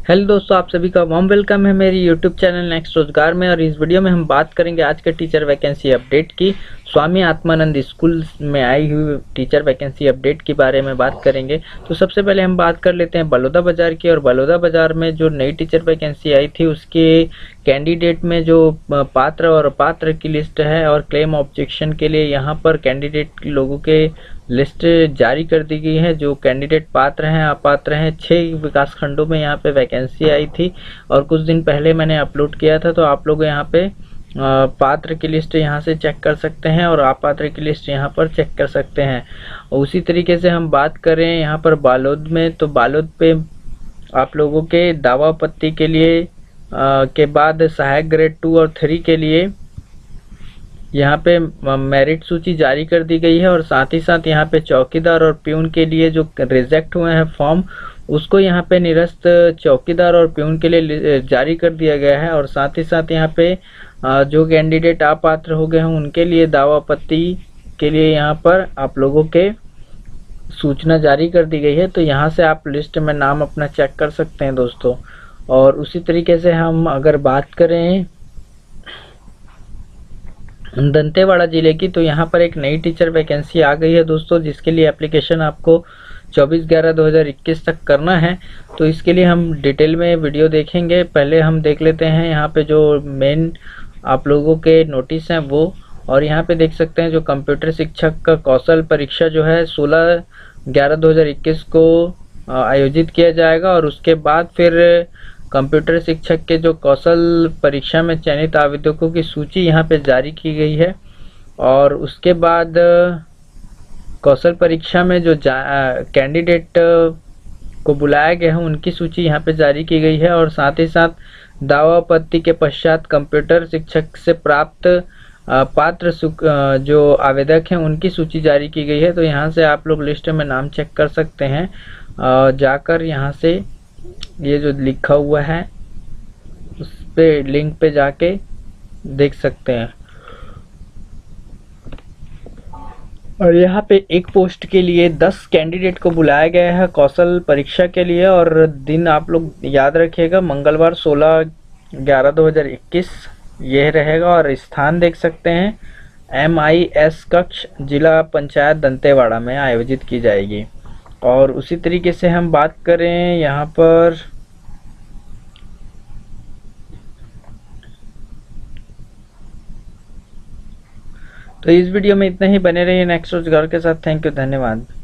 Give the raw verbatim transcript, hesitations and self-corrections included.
Hello दोस्तों, आप सभी का वार्म वेलकम है मेरी यूट्यूब चैनल नेक्स्ट रोजगार में। और इस वीडियो में हम बात करेंगे आज के टीचर वैकेंसी अपडेट की। स्वामी आत्मानंद स्कूल में आई हुई टीचर वैकेंसी अपडेट के बारे में बात करेंगे। तो सबसे पहले हम बात कर लेते हैं बलौदा बाजार की। और बलौदा बाजार में जो नई टीचर वैकेंसी आई थी उसके कैंडिडेट में जो पात्र और अपात्र की लिस्ट है और क्लेम ऑब्जेक्शन के लिए यहाँ पर कैंडिडेट लोगों के लिस्ट जारी कर दी गई है। जो कैंडिडेट पात्र हैं अपात्र हैं, छह विकास खंडों में यहाँ पे वैकेंसी आई थी और कुछ दिन पहले मैंने अपलोड किया था। तो आप लोग यहाँ पे पात्र की लिस्ट यहाँ से चेक कर सकते हैं और अपात्र की लिस्ट यहाँ पर चेक कर सकते हैं। उसी तरीके से हम बात करें यहाँ पर बालोद में, तो बालोद पे आप लोगों के दावा आपत्ति के लिए आ, के बाद सहायक ग्रेड टू और थ्री के लिए यहाँ पे मेरिट सूची जारी कर दी गई है। और साथ ही साथ यहाँ पे चौकीदार और प्यून के लिए जो रिजेक्ट हुए हैं फॉर्म, उसको यहाँ पे निरस्त चौकीदार और प्यून के लिए जारी कर दिया गया है। और साथ ही साथ यहाँ पे जो कैंडिडेट अपात्र हो गए हैं उनके लिए दावा आपत्ति के लिए यहाँ पर आप लोगों के सूचना जारी कर दी गई है। तो यहाँ से आप लिस्ट में नाम अपना चेक कर सकते हैं दोस्तों। और उसी तरीके से हम अगर बात करें दंतेवाड़ा जिले की, तो यहाँ पर एक नई टीचर वैकेंसी आ गई है दोस्तों, जिसके लिए एप्लीकेशन आपको चौबीस ग्यारह दो हज़ार इक्कीस तक करना है। तो इसके लिए हम डिटेल में वीडियो देखेंगे। पहले हम देख लेते हैं यहाँ पे जो मेन आप लोगों के नोटिस हैं वो। और यहाँ पे देख सकते हैं जो कंप्यूटर शिक्षक का कौशल परीक्षा जो है सोलह ग्यारह दो हज़ार इक्कीस को आयोजित किया जाएगा। और उसके बाद फिर कंप्यूटर शिक्षक के जो कौशल परीक्षा में चयनित आवेदकों की सूची यहाँ पे जारी की गई है। और उसके बाद कौशल परीक्षा में जो कैंडिडेट को बुलाया गया है उनकी सूची यहाँ पे जारी की गई है। और साथ ही साथ दावा आपत्ति के पश्चात कंप्यूटर शिक्षक से प्राप्त पात्र जो आवेदक हैं उनकी सूची जारी की गई है। तो यहाँ से आप लोग लिस्ट में नाम चेक कर सकते हैं, जाकर यहाँ से ये जो लिखा हुआ है उस पे लिंक पे जाके देख सकते हैं। और यहाँ पे एक पोस्ट के लिए दस कैंडिडेट को बुलाया गया है कौशल परीक्षा के लिए। और दिन आप लोग याद रखिएगा, मंगलवार सोलह ग्यारह दो हज़ार इक्कीस यह रहेगा। और स्थान देख सकते हैं एम आई एस कक्ष जिला पंचायत दंतेवाड़ा में आयोजित की जाएगी। और उसी तरीके से हम बात करें यहाँ पर तो इस वीडियो में इतना ही। बने रहिए नेक्स्ट रोजगार के साथ। थैंक यू, धन्यवाद।